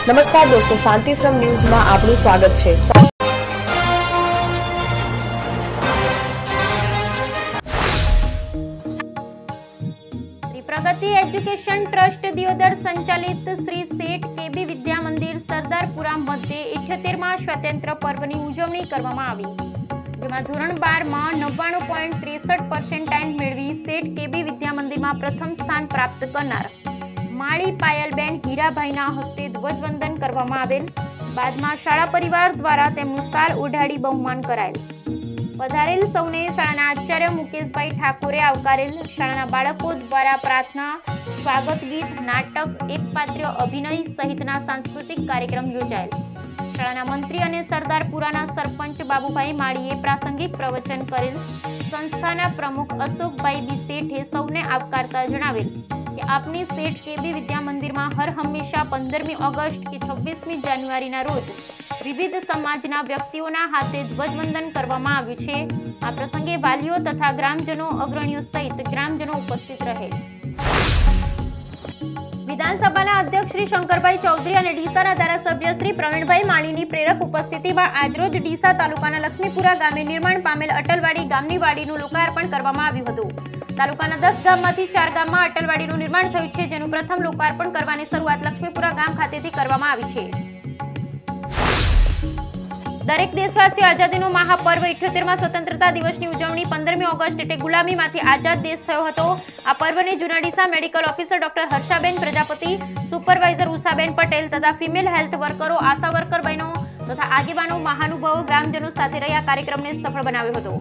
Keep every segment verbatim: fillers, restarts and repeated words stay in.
નમસ્કાર દોસ્તો, શાંતિશ્રમ ન્યૂઝમાં આપનું સ્વાગત છે। प्रगति एज्युकेशन ट्रस्ट दियोदर संचालित श्री सेठ केबी विद्या मंदिर सरदारपुरा मध्य इठ्योतेरमा स्वतंत्र पर्वनी उजवणी करवामां आवी, जेमां धोरण बार में नव्वाणु पॉइंट त्रेसठ पर्सेंटाइल मेळवी सेठ केबी विद्या मंदिर में प्रथम स्थान प्राप्त करनार माळी पायलबेन हीराभाईना हस्ते ध्वजवंदन करवामां आवेल। बादमां शाळा परिवार द्वारा तेमनुं शाल ओढाडी बहुमान करायेल। पधारेल सौने शाळाना आचार्य मुकेशभाई ठाकुरे आवकारेल। शाळाना बाळको द्वारा प्रार्थना, स्वागत गीत, नाटक, एकपात्रीय अभिनय सहितना सांस्कृतिक कार्यक्रम योजायेल। शाळाना मंत्री अने सरदारपुराना सरपंच बाबुभाई माळीए प्रासंगिक प्रवचन करेल। संस्थाना प्रमुख अशोकभाई बी सेठे सौने आवकारता जणावेल कि आपनी सेठ केबी विद्या मंदिर में हर हमेशा पंदरमी ऑगस्ट कि छब्बीसमी जान्युआरीना रोज विविध समाजना व्यक्तिओना हाथे ध्वजवंदन करवामां आव्युं छे। आ प्रसंगे वालीओ तथा ग्रामजनो अग्रणीओ सहित ग्रामजनो उपस्थित रहे। विधानसभाना अध्यक्ष श्री शंकरभाई चौधरी और डीसाना धारासभ्य श्री प्रवीणभाई माळीनी प्रेरक उपस्थिति में आजरोज डीसा तालुकाना लक्ष्मीपुरा गामे निर्माण पामेल अटलवाड़ी गामनी वाड़ीनुं लोकार्पण करवामां आव्युं हतुं। तालुकाना दस गाममांथी चार गाममां अटलवाड़ीनुं निर्माण थयुं छे, जेनुं प्रथम लोकार्पण करवानी शरूआत लक्ष्मीपुरा गाम खातेथी करवामां आवी छे। दरेक देशवासी आजादीनो महापर्व इठ्योतेरमा स्वतंत्रता दिवसनी उजवणी पंदरमी ऑगस्ट एटले गुलामीमांथी आजाद देश थयो हतो। आ पर्वने Juna Deesa medical officer doctor Harshaben Prajapati, supervisor Ushaben Patel तथा फीमेल हेल्थ वर्करो, आशा वर्कर बहनों तथा आगेवानो, महानुभावो, ग्रामजनों साथे रही आ कार्यक्रमने सफल बनाव्यो हतो।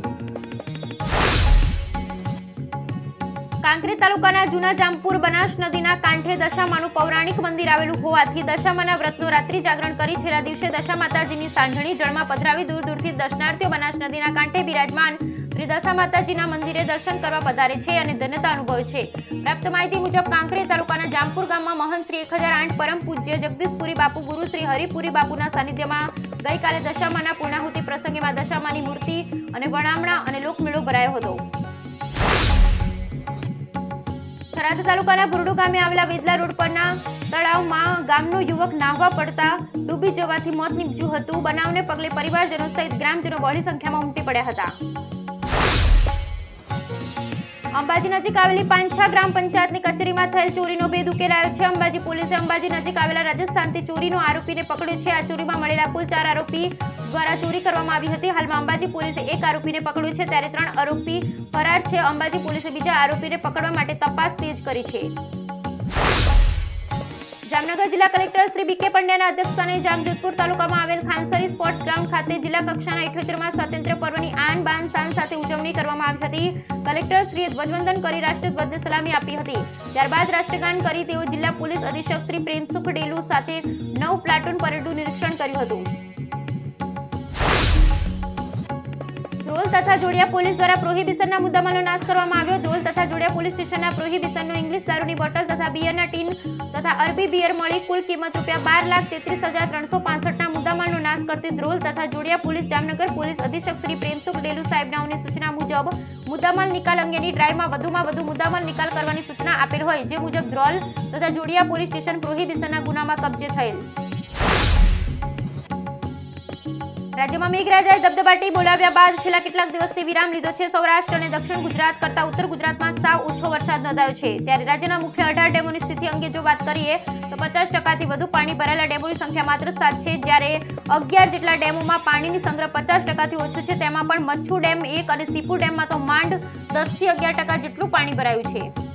कांकरेज तालुकाना जूना जामपुर बनास नदीना कांठे दशामाનું पौराणिक मंदिर आवेલું હોવાથી દશામાના વ્રતનું રાત્રિ જાગરણ કરી છેલ્લા દિવસે દશા માતાજીની સાંજણી જળમાં પધરાવી દૂર દૂરથી દર્શનાર્થીઓ બનાસ નદીના કાંઠે બિરાજમાન શ્રી દશા માતાજીના મંદિરે દર્શન કરવા પધારે છે અને ધન્યતા અનુભવે છે। પ્રાપ્ત માહિતી મુજબ કાંકરેજ તાલુકાના જામપુર ગામમાં મહંત શ્રી એક હજાર આઠ પરમ પૂજ્ય જગદીશપુરી બાપુ ગુરુ શ્રી હરિપુરી બાપુના સાનિધ્યમાં ગઈકાલે દશામાના પૂર્ણાહુતિ પ્રસંગે માં દશામાની મૂર્તિ અને વણામણા અને લોકમેળો ભરાયો હતો। थराद तालुकाना बुरडू गामे आवेला वेदला रोड परना तळावमां गामनो युवक नाहवा पड़ता डूबी जवाथी मोत निपज्युं हतुं। बनावने पगले परिवारजनो सहित ग्रामजनो बहोળી संख्यामां उमटी पड्या हता। अंबाजी नजीक आवेली पांछा ग्राम पंचायतनी कचेरीमां थયેલ ચોરીનો ભેદ ઉકેલાયો છે। અંબાજી પોલીસે અંબાજી નજીક આવેલા રાજસ્થાનથી ચોરીનો આરોપીને પકડ્યો છે। આ ચોરીમાં મળેલા કુલ ચાર આરોપી દ્વારા ચોરી કરવામાં આવી હતી। હાલમાં અંબાજી પોલીસે એક આરોપીને પકડ્યો છે, ત્યારે ત્રણ આરોપી ફરાર છે। અંબાજી પોલીસે બીજા આરોપીને પકડવા માટે તપાસ તેજ કરી છે। जामनगर जिला कलेक्टर श्री बीके पंड्याना अध्यक्षस्थाने जामजोधपुर तालुकामां आवेल खानसरी स्पोर्ट्स ग्राउंड खाते जिला कक्षाना इठ्योतेरमा स्वातंत्र्य पर्वनी आन बान शान साथे उजवणी करवामां आवी हती। कलेक्टर श्रीए ध्वजवंदन करी राष्ट्रध्वजने सलामी आपी हती। त्यारबाद राष्ट्रगान करी तेओ जिल्ला पोलीस अधीक्षक श्री प्रेमसुख डेलू साथे नव प्लाटून परेडનું निरीक्षण कर्युं हतुं। ધ્રોલ તથા જોડિયા પોલીસ દ્વારા પ્રોહિબિશનના મુદ્દામાલનો નાશ કરવામાં આવ્યો। ધ્રોલ તથા જોડિયા પોલીસ સ્ટેશનના પ્રોહિબિશનનો ઇંગ્લિશ દારૂની બોટલ તથા બિયરના ટીન તથા અરબી બિયર મળી કુલ કિંમત રૂપિયા બાર લાખ તેત્રીસ હજાર ત્રણસો પાસઠના મુદ્દામાલનો નાશ કરતી ધ્રોલ તથા જોડિયા પોલીસ જામનગર પોલીસ અધિક્ષક શ્રી પ્રેમસુખ ડેલુ સાહેબનાઓની સૂચના મુજબ મુદ્દામાલ નિકાલ અંગેની ડ્રાઈવમાં વધુમાં વધુ મુદ્દામાલ નિકાલ કરવાની સૂચના આપેલ હોય, જે મુજબ ધ્રોલ તથા જોડિયા પોલીસ સ્ટેશન પ્રોહિબિશનના ગુનામાં કબજે થયેલ। राज्यमां मेघराजाए दबदबाटी बोलाव्या बाद छेल्ला કેટલાક દિવસથી વિરામ લીધો છે। સૌરાષ્ટ્ર અને દક્ષિણ ગુજરાત કરતા ઉત્તર ગુજરાતમાં સાવ ઓછો વરસાદ નોંધાયો છે। ત્યારે રાજ્યના મુખ્ય અઢાર ડેમોની સ્થિતિ અંગે જો વાત કરીએ તો પચાસ ટકાથી વધુ પાણી ભરાયેલા ડેમોની સંખ્યા માત્ર સાત છે, જ્યારે અગિયાર જેટલા ડેમોમાં પાણીની સંગ્રહ પચાસ ટકાથી ઓછું છે। તેમાં પણ મચ્છુ ડેમ એક અને સીપુ ડેમમાં તો માંડ દસ થી અગિયાર ટકા જેટલું પાણી ભરાયું છે।